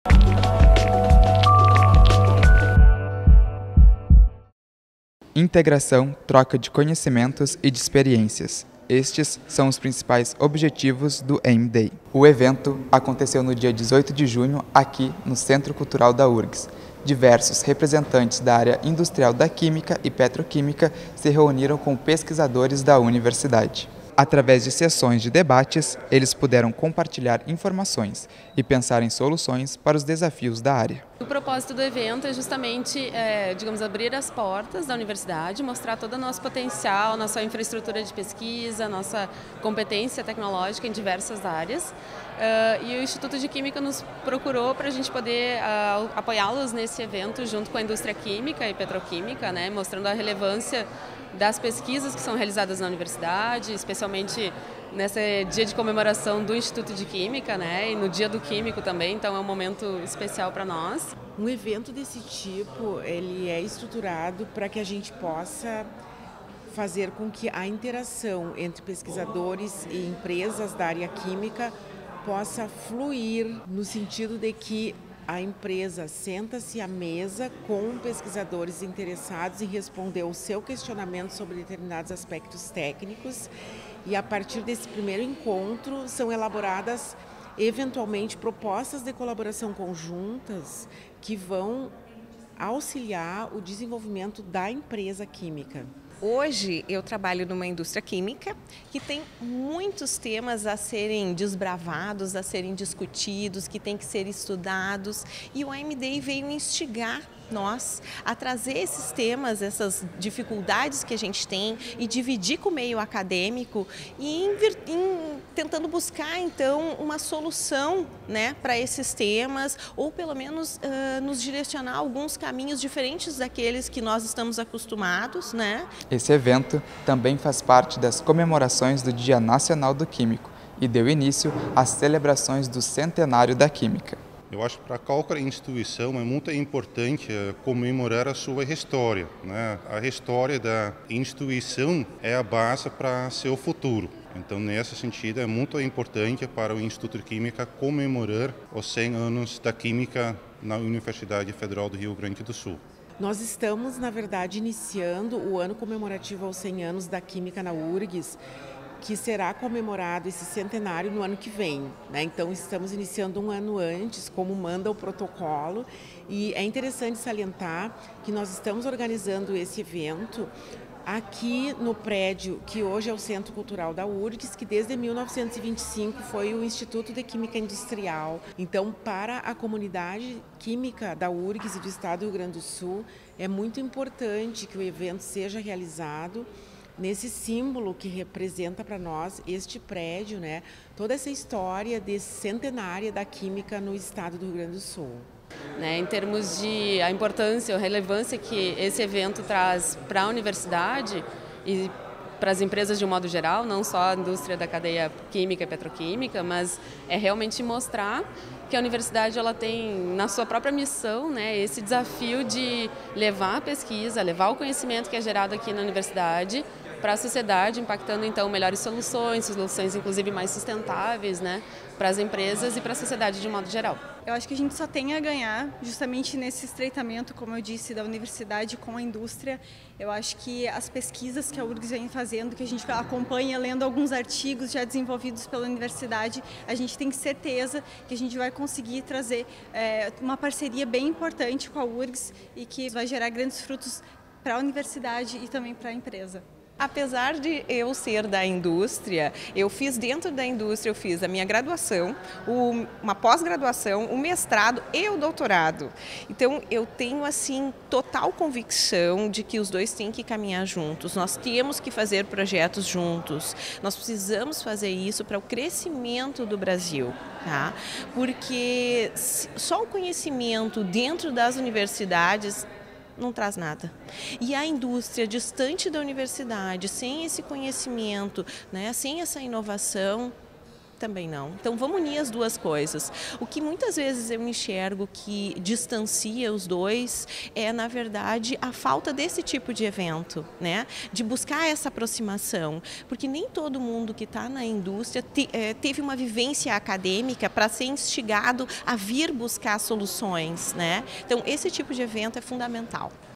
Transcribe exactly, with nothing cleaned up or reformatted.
Integração, troca de conhecimentos e de experiências. Estes são os principais objetivos do A M Day. O evento aconteceu no dia dezoito de junho, aqui no Centro Cultural da U R G S. Diversos representantes da área industrial da Química e Petroquímica se reuniram com pesquisadores da universidade. Através de sessões de debates, eles puderam compartilhar informações e pensar em soluções para os desafios da área. O propósito do evento é justamente, é, digamos, abrir as portas da universidade, mostrar todo o nosso potencial, nossa infraestrutura de pesquisa, nossa competência tecnológica em diversas áreas. Uh, e o Instituto de Química nos procurou para a gente poder uh, apoiá-los nesse evento junto com a indústria química e petroquímica, né, mostrando a relevância das pesquisas que são realizadas na universidade, especialmente nesse dia de comemoração do Instituto de Química, né, e no Dia do Químico também, então é um momento especial para nós. Um evento desse tipo, ele é estruturado para que a gente possa fazer com que a interação entre pesquisadores e empresas da área química possa fluir no sentido de que a empresa senta-se à mesa com pesquisadores interessados em responder o seu questionamento sobre determinados aspectos técnicos e a partir desse primeiro encontro são elaboradas eventualmente propostas de colaboração conjuntas que vão auxiliar o desenvolvimento da empresa química. Hoje eu trabalho numa indústria química que tem muitos temas a serem desbravados, a serem discutidos, que têm que ser estudados e o A M Day veio instigar nós a trazer esses temas, essas dificuldades que a gente tem e dividir com o meio acadêmico e em, em, tentando buscar então uma solução, né, para esses temas ou pelo menos uh, nos direcionar alguns caminhos diferentes daqueles que nós estamos acostumados, né? Esse evento também faz parte das comemorações do Dia Nacional do Químico e deu início às celebrações do Centenário da Química. Eu acho que para qualquer instituição é muito importante comemorar a sua história, né? A história da instituição é a base para seu futuro. Então, nesse sentido, é muito importante para o Instituto de Química comemorar os cem anos da Química na Universidade Federal do Rio Grande do Sul. Nós estamos, na verdade, iniciando o ano comemorativo aos cem anos da Química na U R G S, que será comemorado esse centenário no ano que vem, né? Então estamos iniciando um ano antes, como manda o protocolo, e é interessante salientar que nós estamos organizando esse evento aqui no prédio que hoje é o Centro Cultural da U R G S, que desde mil novecentos e vinte e cinco foi o Instituto de Química Industrial. Então, para a comunidade química da U R G S e do Estado do Rio Grande do Sul, é muito importante que o evento seja realizado nesse símbolo que representa para nós este prédio, né? Toda essa história desse centenária da química no estado do Rio Grande do Sul. Né, em termos de a importância, a relevância que esse evento traz para a universidade e para as empresas de um modo geral, não só a indústria da cadeia química e petroquímica, mas é realmente mostrar que a universidade ela tem na sua própria missão, né, esse desafio de levar a pesquisa, levar o conhecimento que é gerado aqui na universidade para a sociedade, impactando então melhores soluções, soluções inclusive mais sustentáveis, né, para as empresas e para a sociedade de um modo geral. Eu acho que a gente só tem a ganhar justamente nesse estreitamento, como eu disse, da universidade com a indústria. Eu acho que as pesquisas que a U R G S vem fazendo, que a gente acompanha lendo alguns artigos já desenvolvidos pela universidade, a gente tem certeza que a gente vai conseguir trazer é, uma parceria bem importante com a U R G S e que vai gerar grandes frutos para a universidade e também para a empresa. Apesar de eu ser da indústria, eu fiz dentro da indústria, eu fiz a minha graduação, uma pós-graduação, o mestrado e o doutorado. Então eu tenho assim total convicção de que os dois têm que caminhar juntos. Nós temos que fazer projetos juntos. Nós precisamos fazer isso para o crescimento do Brasil, tá? Porque só o conhecimento dentro das universidades não traz nada. E a indústria distante da universidade, sem esse conhecimento, né, sem essa inovação, Também não. Então vamos unir as duas coisas. O que muitas vezes eu enxergo que distancia os dois é, na verdade, a falta desse tipo de evento, né? De buscar essa aproximação, porque nem todo mundo que está na indústria te, é, teve uma vivência acadêmica para ser instigado a vir buscar soluções, né? Então esse tipo de evento é fundamental.